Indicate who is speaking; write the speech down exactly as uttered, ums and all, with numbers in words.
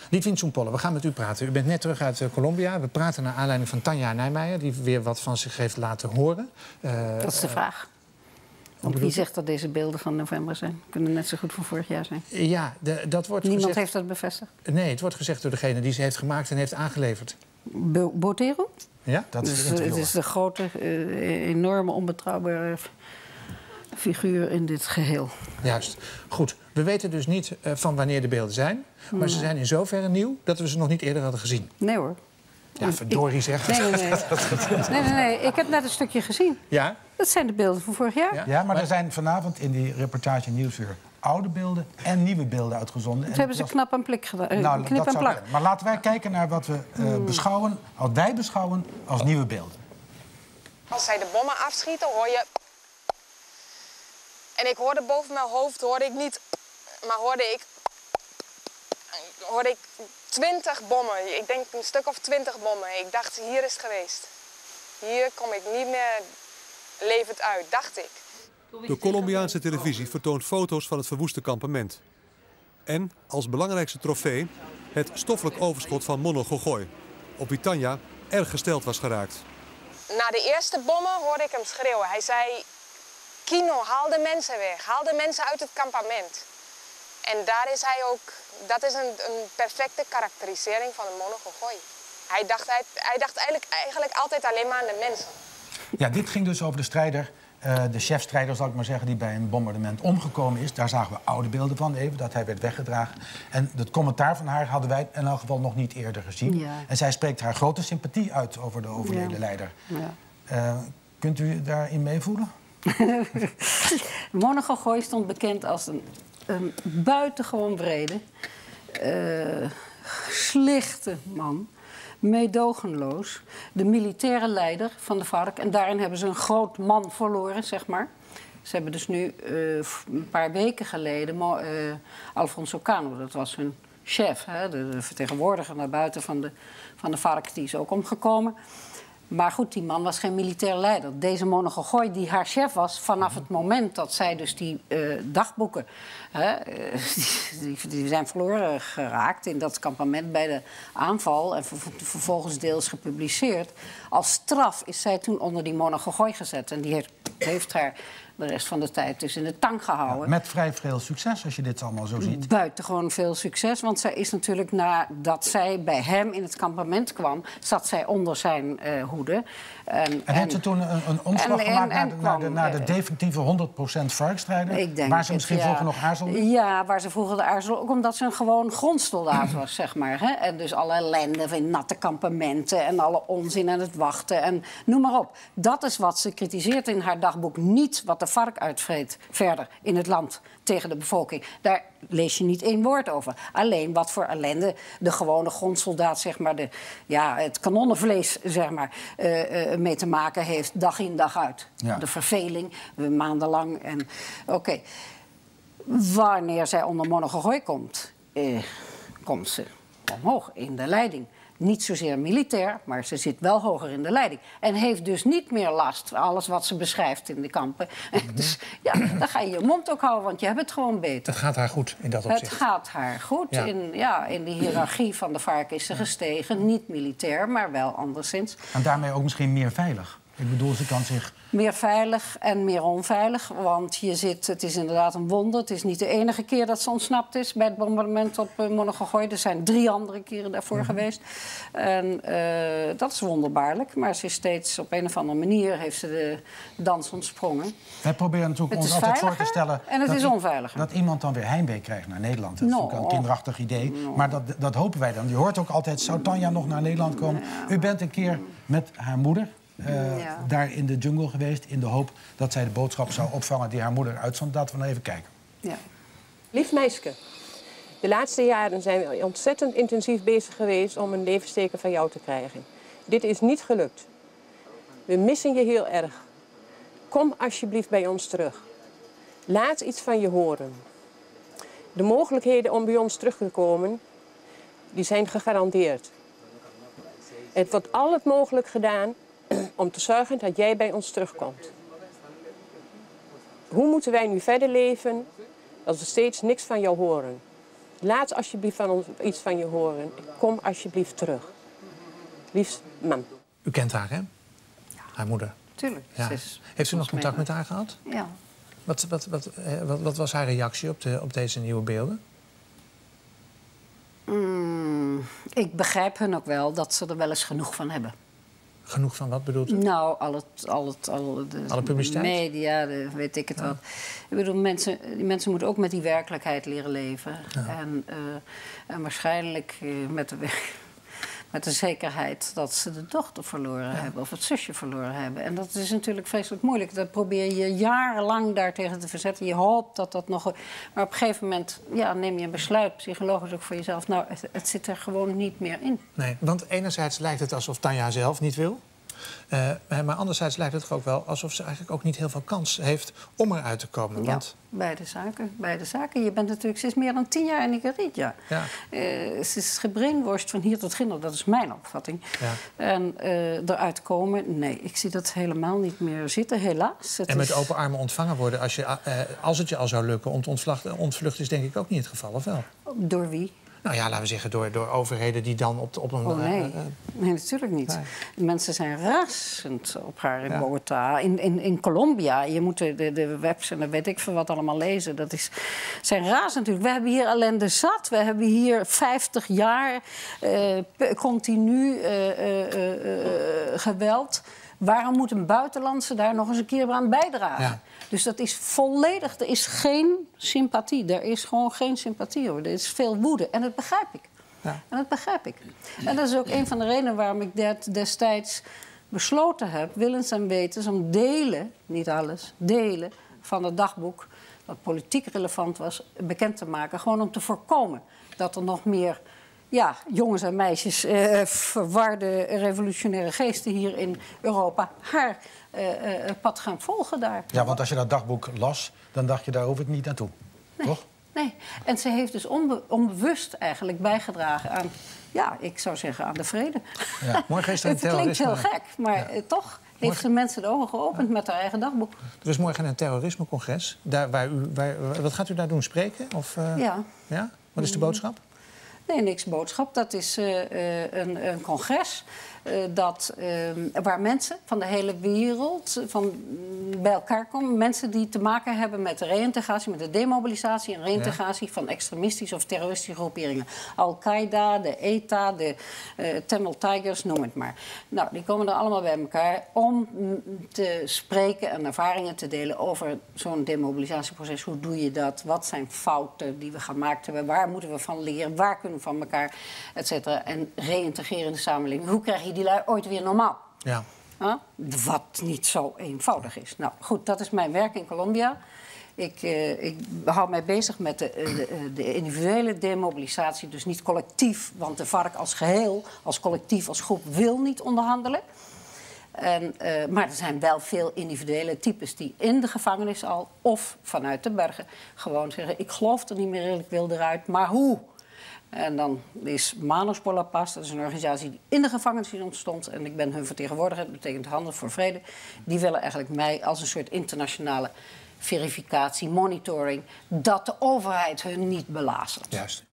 Speaker 1: Litvin Soempolle, we gaan met u praten. U bent net terug uit uh, Colombia. We praten naar aanleiding van Tanja Nijmeijer, die weer wat van zich heeft laten horen.
Speaker 2: Uh, dat is de vraag. Want wie zegt dat deze beelden van november zijn? Kunnen net zo goed van vorig jaar zijn.
Speaker 1: Ja, de, dat wordt
Speaker 2: Niemand
Speaker 1: gezegd...
Speaker 2: heeft dat bevestigd?
Speaker 1: Nee, het wordt gezegd door degene die ze heeft gemaakt en heeft aangeleverd.
Speaker 2: Bo Botero?
Speaker 1: Ja, dat
Speaker 2: is dus, het is de grote, uh, enorme, onbetrouwbare figuur in dit geheel.
Speaker 1: Juist. Goed. We weten dus niet uh, van wanneer de beelden zijn. Maar nee. Ze zijn in zoverre nieuw dat we ze nog niet eerder hadden gezien.
Speaker 2: Nee hoor.
Speaker 1: Ja, verdorie zeg.
Speaker 2: Nee, nee, nee. nee, nee, nee. Ik heb net een stukje gezien.
Speaker 1: Ja?
Speaker 2: Dat zijn de beelden van vorig jaar.
Speaker 3: Ja, ja maar er zijn vanavond in die reportage Nieuwsuur oude beelden en nieuwe beelden uitgezonden.
Speaker 2: Dat hebben ze was... knap en plik gedaan.
Speaker 3: Nou,
Speaker 2: knip en plak.
Speaker 3: Maar laten wij kijken naar wat we uh, hmm. beschouwen, wat wij beschouwen als nieuwe beelden.
Speaker 4: Als zij de bommen afschieten, hoor je... En ik hoorde boven mijn hoofd, hoorde ik niet... Maar hoorde ik... Hoorde ik twintig bommen. Ik denk een stuk of twintig bommen. Ik dacht, hier is het geweest. Hier kom ik niet meer levend uit, dacht ik.
Speaker 5: De Colombiaanse televisie vertoont foto's van het verwoeste kampement. En als belangrijkste trofee het stoffelijk overschot van Mono Gogoy, op wie Tanja erg gesteld was geraakt.
Speaker 4: Na de eerste bommen hoorde ik hem schreeuwen. Hij zei, Kino, haal de mensen weg. Haal de mensen uit het kampement. En daar is hij ook, dat is een, een perfecte karakterisering van een Mono Gogoy. Hij dacht, hij, hij dacht eigenlijk, eigenlijk altijd alleen maar aan de mensen.
Speaker 3: Ja, dit ging dus over de strijder, uh, de chefstrijder zal ik maar zeggen, die bij een bombardement omgekomen is. Daar zagen we oude beelden van even, dat hij werd weggedragen. En het commentaar van haar hadden wij in elk geval nog niet eerder gezien. Ja. En zij spreekt haar grote sympathie uit over de overleden ja. leider. Ja. Uh, kunt u daarin meevoelen?
Speaker 2: Mono Gogoy stond bekend als een, een buitengewoon wrede, uh, slechte man. Meedogenloos, de militaire leider van de FARC. En daarin hebben ze een groot man verloren, zeg maar. Ze hebben dus nu uh, een paar weken geleden... Uh, Alfonso Cano, dat was hun chef, hè, de, de vertegenwoordiger naar buiten van de, van de FARC... die is ook omgekomen. Maar goed, die man was geen militair leider. Deze Mono Gogoy, die haar chef was, vanaf het moment dat zij dus die uh, dagboeken... Hè, die, die zijn verloren geraakt in dat kampement bij de aanval... en ver, vervolgens deels gepubliceerd. Als straf is zij toen onder die Mono Gogoy gezet. En die heeft, heeft haar de rest van de tijd dus in de tang gehouden.
Speaker 3: Ja, met vrij veel succes, als je dit allemaal zo ziet.
Speaker 2: Buitengewoon veel succes, want zij is natuurlijk nadat zij bij hem in het kampement kwam... zat zij onder zijn uh, hoede.
Speaker 3: En, en, en heeft ze toen een, een omslag en, gemaakt en, en, naar, de, naar, de, naar de definitieve honderd procent FARC-strijder? Waar ze misschien het, ja, vroeger nog aarzelde?
Speaker 2: Ja, waar ze vroeger de aarzelde. Ook omdat ze een gewoon grondsoldaat was, zeg maar. Hè? En dus alle ellende van natte kampementen en alle onzin en het wachten en noem maar op. Dat is wat ze kritiseert in haar dagboek. Niet wat de FARC uitvreet verder in het land tegen de bevolking. Daar lees je niet één woord over. Alleen wat voor ellende de gewone grondsoldaat, zeg maar, de, ja, het kanonnenvlees, zeg maar, uh, uh, mee te maken heeft, dag in dag uit. Ja. De verveling, uh, maandenlang. En oké, okay. Wanneer zij onder Mono Gogoy komt, uh, komt ze omhoog in de leiding. Niet zozeer militair, maar ze zit wel hoger in de leiding. En heeft dus niet meer last van alles wat ze beschrijft in de kampen. Mm-hmm. Dus ja, dan ga je je mond ook houden, want je hebt het gewoon beter.
Speaker 1: Het gaat haar goed in dat opzicht.
Speaker 2: Het gaat haar goed. Ja. In, ja, in de hiërarchie van de FARC is ze gestegen. Niet militair, maar wel anderszins.
Speaker 3: En daarmee ook misschien meer veilig. Ik bedoel, ze kan zich...
Speaker 2: Meer veilig en meer onveilig, want je zit, het is inderdaad een wonder. Het is niet de enige keer dat ze ontsnapt is bij het bombardement op uh, Mono Gogoy. Er zijn drie andere keren daarvoor mm-hmm. geweest. En uh, dat is wonderbaarlijk, maar ze is steeds op een of andere manier heeft ze de dans ontsprongen.
Speaker 3: Wij proberen natuurlijk ons altijd voor te stellen...
Speaker 2: En het
Speaker 3: dat
Speaker 2: is onveiliger.
Speaker 3: Dat iemand dan weer heimwee krijgt naar Nederland. Dat is no. natuurlijk een kinderachtig idee, no. maar dat, dat hopen wij dan. Je hoort ook altijd, zou Tanja nog naar Nederland komen? Ja. U bent een keer met haar moeder... Uh, ja. daar in de jungle geweest... in de hoop dat zij de boodschap zou opvangen die haar moeder uitzond. Laten we nog even kijken.
Speaker 6: Ja. Lief meisje, de laatste jaren zijn we ontzettend intensief bezig geweest... om een levensteken van jou te krijgen. Dit is niet gelukt. We missen je heel erg. Kom alsjeblieft bij ons terug. Laat iets van je horen. De mogelijkheden om bij ons terug te komen... die zijn gegarandeerd. Het wordt al het mogelijk gedaan... om te zorgen dat jij bij ons terugkomt. Hoe moeten wij nu verder leven als we steeds niks van jou horen? Laat alsjeblieft van ons iets van je horen. Kom alsjeblieft terug. Liefst, mam.
Speaker 1: U kent haar, hè? Ja. Haar moeder.
Speaker 2: Tuurlijk.
Speaker 1: Ja.
Speaker 2: Is,
Speaker 1: Heeft u nog contact met haar gehad?
Speaker 2: Ja.
Speaker 1: Wat, wat, wat, eh, wat, wat was haar reactie op, de, op deze nieuwe beelden?
Speaker 2: Mm, ik begrijp hun ook wel dat ze er wel eens genoeg van hebben.
Speaker 1: Genoeg van wat bedoelt u?
Speaker 2: Nou, al het, al het, al de
Speaker 1: Alle publiciteit?
Speaker 2: media, de, weet ik het ja. wat. Ik bedoel, mensen, die mensen moeten ook met die werkelijkheid leren leven. Ja. En, uh, en waarschijnlijk uh, met, de, met de zekerheid dat ze de dochter verloren ja. hebben... of het zusje verloren hebben. En dat is natuurlijk vreselijk moeilijk. Dat probeer je jarenlang daartegen te verzetten. Je hoopt dat dat nog... Maar op een gegeven moment ja, neem je een besluit, psychologisch ook voor jezelf. Nou, het, het zit er gewoon niet meer in.
Speaker 1: Nee, want enerzijds lijkt het alsof Tanja zelf niet wil... Uh, maar anderzijds lijkt het er ook wel alsof ze eigenlijk ook niet heel veel kans heeft om eruit te komen. Want...
Speaker 2: Ja, beide zaken, beide zaken. Je bent natuurlijk, ze is meer dan tien jaar in Nigeria. Ja. Uh, ze is gebrainwashed van hier tot ginder, dat is mijn opvatting. Ja. En uh, eruit komen, nee, ik zie dat helemaal niet meer zitten, helaas. Het
Speaker 1: en met
Speaker 2: is...
Speaker 1: open armen ontvangen worden, als, je, uh, als het je al zou lukken om te ontvluchten, ontvluchten is denk ik ook niet het geval, of wel?
Speaker 2: Door wie?
Speaker 1: Nou ja, laten we zeggen, door, door overheden die dan op, op een...
Speaker 2: Oh nee,
Speaker 1: uh, uh,
Speaker 2: nee natuurlijk niet. Nee. Mensen zijn razend op haar in
Speaker 1: ja.
Speaker 2: Bogota. In, in, in Colombia, je moet de, de, de webs en dan weet ik veel wat allemaal lezen. Dat is, zijn razend natuurlijk. We hebben hier ellende zat. We hebben hier vijftig jaar uh, continu uh, uh, uh, uh, geweld. Waarom moet een buitenlandse daar nog eens een keer aan bijdragen? Ja. Dus dat is volledig... Er is geen sympathie. Er is gewoon geen sympathie hoor. Er is veel woede. En dat begrijp ik. Ja. En dat begrijp ik. En dat is ook een van de redenen waarom ik dat destijds besloten heb... willens en wetens om delen, niet alles, delen van het dagboek... dat politiek relevant was, bekend te maken. Gewoon om te voorkomen dat er nog meer... Ja, jongens en meisjes, uh, verwarde revolutionaire geesten hier in Europa... haar uh, uh, pad gaan volgen daar.
Speaker 3: Ja, want als je dat dagboek las, dan dacht je, daar hoef ik niet naartoe.
Speaker 2: Nee,
Speaker 3: toch?
Speaker 2: Nee, en ze heeft dus onbe onbewust eigenlijk bijgedragen aan... ja, ik zou zeggen aan de vrede.
Speaker 1: Ja. Morgen is er een
Speaker 2: het klinkt heel gek, maar ja. uh, toch... heeft morgen... ze mensen de ogen geopend ja. met haar eigen dagboek.
Speaker 1: Er is morgen een terrorismecongres. Daar, waar u, waar, wat gaat u daar doen, spreken? Of, uh...
Speaker 2: Ja.
Speaker 1: ja. Wat is de boodschap?
Speaker 2: Nee, niks boodschap. Dat is uh, uh, een, een congres uh, dat, uh, waar mensen van de hele wereld van, bij elkaar komen. Mensen die te maken hebben met de reïntegratie, met de demobilisatie en reïntegratie ja. van extremistische of terroristische groeperingen. Al-Qaeda, de E T A, de uh, Tamil Tigers, noem het maar. Nou, die komen er allemaal bij elkaar om te spreken en ervaringen te delen over zo'n demobilisatieproces. Hoe doe je dat? Wat zijn fouten die we gemaakt hebben? Waar moeten we van leren? Waar kunnen we van elkaar, et cetera. En reïntegreren in de samenleving. Hoe krijg je die lui ooit weer normaal?
Speaker 1: Ja.
Speaker 2: Huh? Wat niet zo eenvoudig is. Nou goed, dat is mijn werk in Colombia. Ik, uh, ik hou mij bezig met de, uh, de, de individuele demobilisatie. Dus niet collectief, want de vark als geheel, als collectief, als groep wil niet onderhandelen. En, uh, maar er zijn wel veel individuele types die in de gevangenis al... of vanuit de bergen gewoon zeggen... ik geloof er niet meer in, ik wil eruit, maar hoe? En dan is Manos por la Paz, dat is een organisatie die in de gevangenis ontstond... en ik ben hun vertegenwoordiger, dat betekent Handel voor Vrede. Die willen eigenlijk mij als een soort internationale verificatie, monitoring... dat de overheid hun niet belazert.
Speaker 1: Juist.